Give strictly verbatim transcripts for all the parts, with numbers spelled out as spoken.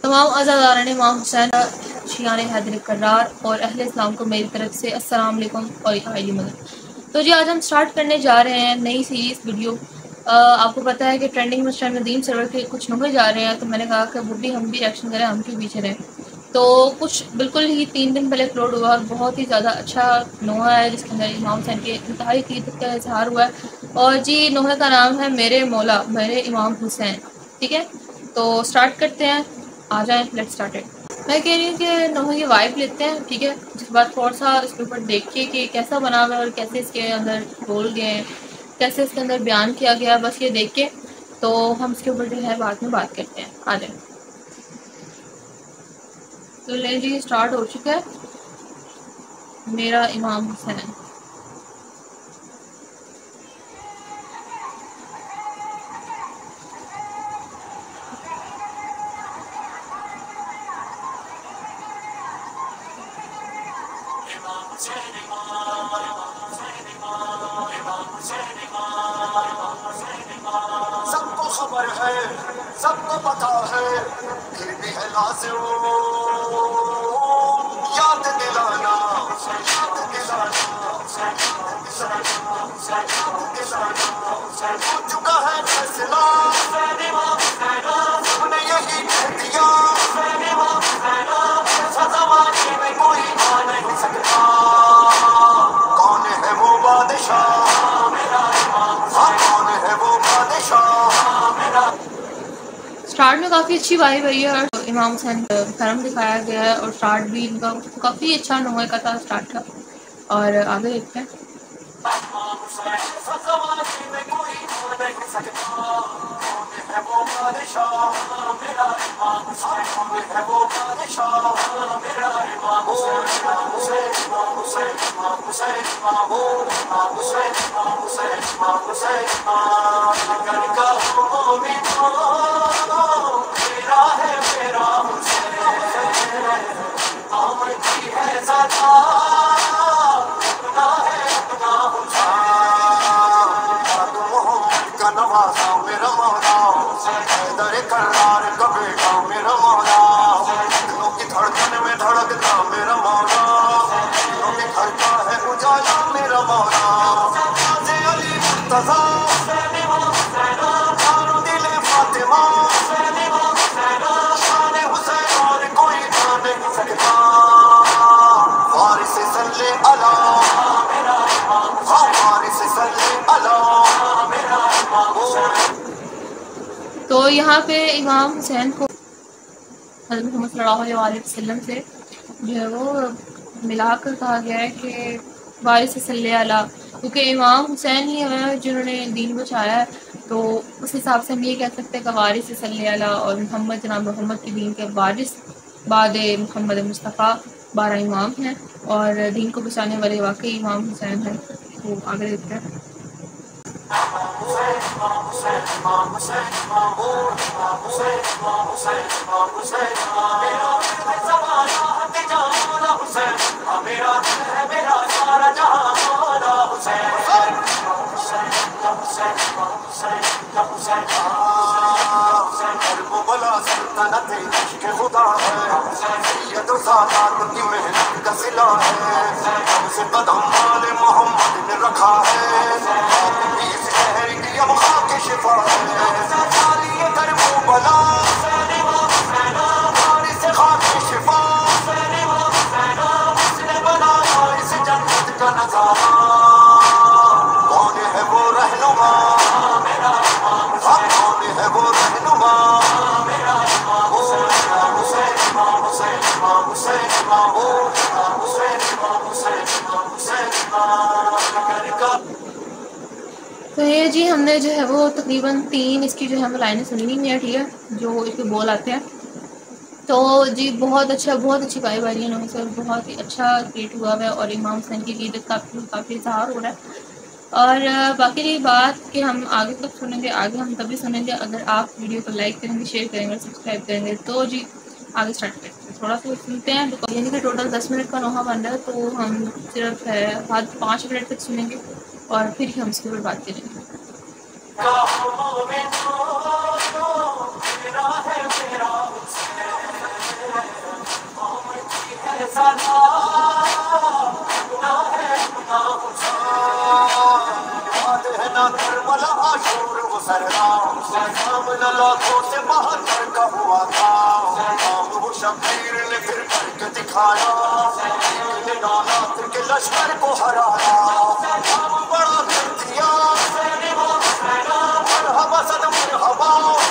तमाम अज़ादारान इमाम हुसैन, शियाने हैदर करार और अहले इस्लाम को मेरी तरफ से अस्सलाम वालेकुम और आइली मदद। तो जी आज हम स्टार्ट करने जा रहे हैं नई सीरीज़ वीडियो। आ, आपको पता है कि ट्रेंडिंग में टाइम नदीम सर्वर के कुछ नुमे जा रहे हैं, तो मैंने कहा कि वो भी हम भी रिएक्शन करें, हम क्यों पीछे रहें। तो कुछ बिल्कुल ही तीन दिन पहले अपलोड हुआ और बहुत ही ज़्यादा अच्छा नोहा है जिसके अंदर इमाम हुसैन के इंतहाई क़ीदत का इजहार हुआ है। और जी नोहे का नाम है मेरे मौला मेरे इमाम हुसैन। ठीक है, तो स्टार्ट करते हैं, आ जाए, लेट्स स्टार्ट इट। मैं कह रही हूँ कि नोहे की वाइब लेते हैं, ठीक है। जिसके बाद थोड़ा सा इसके ऊपर देखिए कि कैसा बना हुआ है और कैसे इसके अंदर बोल गए हैं, कैसे इसके अंदर बयान किया गया, बस ये देख के तो हम इसके ऊपर जो है बाद में बात करते हैं। आ जाए, तो ले जी स्टार्ट हो चुका है मेरा इमाम हुसैन। सबको खबर है, सबको पता है, फिर भी है लाज़िम याद दिलाना, याद दिलाना, हो चुका है फैसला, सबने यही कह दिया, ज़माने में कोई आ नहीं सकता। कौन है वो बादशाह, कौन है वो बादशाह। स्टार्ट में काफ़ी अच्छी वाइब आई है और इमाम हुसैन करम दिखाया गया है और स्टार्ट भी इनका काफ़ी अच्छा नोहे का था स्टार्ट का। और आगे देखते हैं। मेरा मौला हैदर करार का बेटा, मेरा मौला दिलों की धड़कन में धड़कता, मेरा मौला दिलों के घर का है उजाला, मेरा मौला गाज़ी अली मुर्तज़ा दारुल दिल फातिमा, शान हुसैन और कोई आ नहीं सकता। वारिस सल्ले अला, वारिस सल्ले अला। तो यहाँ पे इमाम हुसैन को हज़रत मोहम्मद सल्लल्लाहु अलैहि वसल्लम से जो है वो मिलाकर कहा गया है कि वारिस सल्ले अला, क्योंकि इमाम हुसैन ही है जिन्होंने दीन बचाया है। तो उस हिसाब से हम ये कह सकते हैं कि वारिस सल्ले अला, और मोहम्मद जनाब मोहम्मद के दीन के वारिस बाद मोहम्मद मुस्तफ़ा बारह इमाम हैं और दीन को बचाने वाले वाकई इमाम हुसैन हैं। तो आगे देखते हैं। सल्तनत इश्क़ खुदा है, सैयद सादात की मेहनत का सिला है, सबसे कदम वाले मोहम्मद ने रखा है, आपकी इस शहर की अब खाक शिफा है, ये करबला वारिस खाक शिफा, उसने बनाया इस जन्नत का नज़ारा। कौन है वो रहनुमा, कौन है वो रहनुमा। तो ये जी हमने जो है वो तकरीबन तीन इसकी जो है वो लाइनें सुनी नहीं है, ठीक है, जो इसके बोल आते हैं। तो जी बहुत अच्छा, बहुत अच्छी वाइब आ रही है नोहे से, बहुत ही अच्छा क्रिएट हुआ है और इमाम हुसैन की क़ीदत काफ़ी काफ़ी इज़हार हो रहा है। और बाकी रही बात कि हम आगे कब सुनेंगे, आगे हम तभी सुनेंगे अगर आप वीडियो को लाइक करेंगे, शेयर करेंगे और सब्सक्राइब करेंगे। तो जी आगे स्टार्ट करते हैं, थोड़ा सा सुनते हैं। तो यानी कि टोटल दस मिनट का नोहा बन रहा है, तो हम सिर्फ है हद पाँच मिनट तक सुनेंगे और फिर ही हम इसके ऊपर बात करेंगे। کربلا عاشور وہ سرگام سامنے لاکھوں سے بہتر کا ہوا تھا کام وہ شبیر نے پھر کر کے دکھایا نے نالات کے لشکر کو ہرایا کام بڑا کر دیا مرحبا صد مرحبا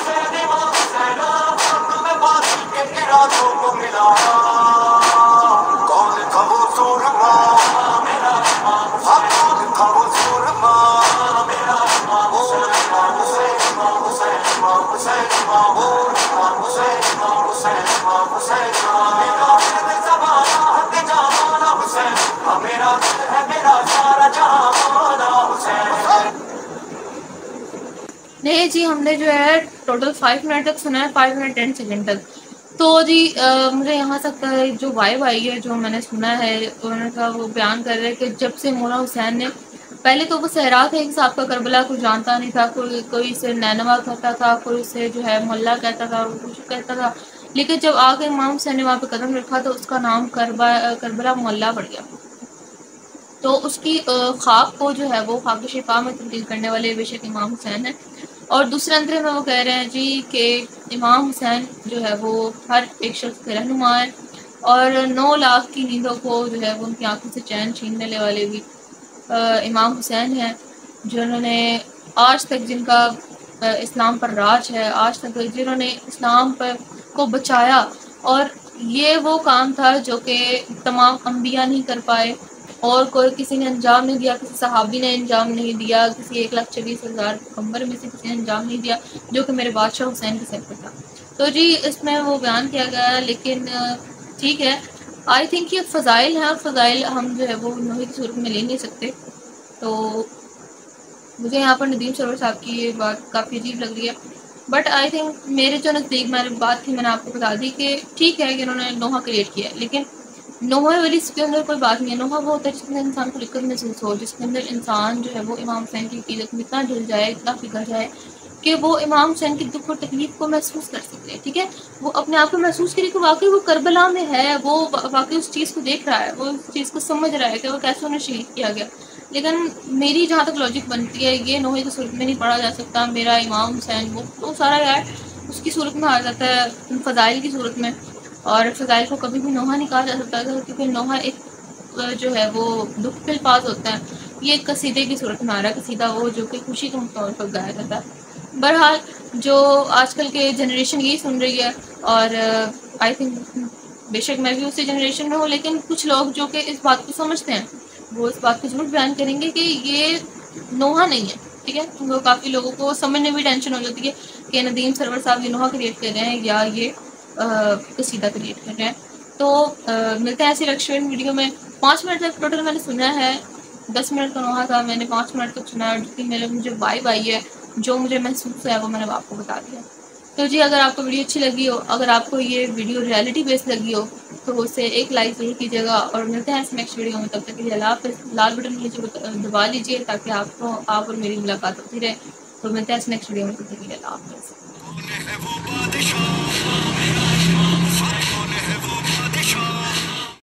حق میں باطل کے ارادوں کو ملایا کون تھا وہ سورما کون تھا وہ سورما نہیں جی، ہم نے جو ہے ٹوٹل فائیو منٹ تک سنا ہے، فائیو منٹ ٹین سیکنڈ تک. تو جی مجھے یہاں تک جو وائب آئی ہے جو میں نے سنا ہے، انہوں نے کہا وہ بیان کر رہے کہ جب سے مولا حسین نے، پہلے تو وہ صحرا تھے ایک صاحب کا، کربلا کو جانتا نہیں تھا، کوئی کوئی اسے نینوا کہتا تھا، کوئی اسے جو ہے محلہ کہتا تھا، کچھ کہتا تھا، لیکن جب آگے امام حسین نے وہاں پہ قدم رکھا تو اس کا نام کربلا محلہ پڑ گیا. تو اس کی خواب کو جو ہے وہ خواب شفا میں تبدیل کرنے والے بے شک امام حسین ہیں. اور دوسرے اندرے میں وہ کہہ رہے ہیں جی کہ امام حسین جو ہے وہ ہر ایک شخص کے رہنما ہے، اور نو لاکھ کی نیندوں کو جو ہے وہ ان کی آنکھوں سے چین چھیننے والے بھی امام حسین ہیں، جنہوں نے آج تک، جن کا اسلام پر راج ہے، آج تک جنہوں نے اسلام پر کو بچایا. اور یہ وہ کام تھا جو کہ تمام انبیاء نہیں کر پائے، اور کوئی کسی نے انجام نہیں دیا، کسی صحابی نے انجام نہیں دیا، کسی ایک لاکھ چوبیس ہزار پیغمبر میں سے کسی نے انجام نہیں دیا، جو کہ میرے بادشاہ حسین کے سر پہ تھا. تو جی اس میں وہ بیان کیا گیا ہے. لیکن ٹھیک ہے، آئی تھنک یہ فضائل ہیں، فضائل ہم جو ہے وہ نوحے کی صورت میں لے نہیں سکتے. تو مجھے یہاں پر ندیم سرور صاحب کی یہ بات کافی عجیب لگ رہی ہے، بٹ آئی تھنک میرے جو نزدیک میں نے بات تھی، میں نے آپ کو بتا دی کہ ٹھیک ہے کہ انہوں نے نوحہ کریٹ کیا ہے، لیکن نوحہ والی اس کے اندر کوئی بات نہیں ہے. نوحہ وہ ہوتا ہے جس کے اندر انسان کو دقت محسوس ہو، جس کے اندر انسان جو ہے وہ امام حسین کی عقیدت میں اتنا جل جائے، اتنا پگھل جائے کہ وہ امام حسین کی دکھ اور تکلیف کو محسوس کر سکتے ہیں. ٹھیک ہے، وہ اپنے آپ کو محسوس کرے کہ واقعی وہ کربلا میں ہے، وہ واقعی اس چیز کو دیکھ رہا ہے، وہ اس چیز کو سمجھ رہا ہے کہ وہ کیسے انہیں شہید کیا گیا. لیکن میری جہاں تک لاجک بنتی ہے، یہ نوحے کی صورت میں نہیں پڑھا جا سکتا. میرا امام حسین وہ تو سارا ہے اس کی صورت میں آ جاتا ہے، فضائل کی صورت میں. اور فضائل کو کبھی بھی نوحہ نہیں کہا جا سکتا تھا، کیونکہ نوحہ ایک جو ہے وہ دکھ کے الفاظ ہوتا ہے. یہ ایک قصیدے کی صورت میں آ رہا ہے، قصیدہ وہ جو کہ خوشی کے طور پر گایا جاتا ہے. بہرحال جو آج کل کے جنریشن یہی سن رہی ہے، اور آئی تھنک بے شک میں بھی اسی جنریشن میں ہوں، لیکن کچھ لوگ جو کہ اس بات کو سمجھتے ہیں وہ اس بات کو ضرور بیان کریں گے کہ یہ نوحہ نہیں ہے. ٹھیک ہے، وہ کافی لوگوں کو سمجھنے میں ٹینشن ہو جاتی ہے کہ ندیم سرور صاحب یہ نوحہ کریٹ کر رہے ہیں یا یہ قصیدہ کریٹ کر رہے ہیں. تو ملتے ہیں ایسی ریکشن ویڈیو میں. پانچ منٹ تک ٹوٹل میں نے سنا ہے، دس منٹ کا نوحہ تھا، میں نے پانچ منٹ تک سنا ہے. جتنی میرے مجھے وائب آئی ہے، جو مجھے محسوس ہے، وہ میں نے آپ کو بتا دیا. تو جی اگر آپ کو ویڈیو اچھی لگی ہو، اگر آپ کو یہ ویڈیو ریئلٹی بیس لگی ہو تو اسے ایک لائک ضرور کیجیے گا. اور ملتے ہیں اس نیکسٹ ویڈیو میں، تب تک کے لیے اللہ حافظ. لال بٹن نیچے دبا لیجیے تاکہ آپ کو آپ اور میری ملاقات ہوتی رہے. تو ملتے ہیں اس نیکسٹ ویڈیو میں، تب تک کے لیے اللہ حافظ.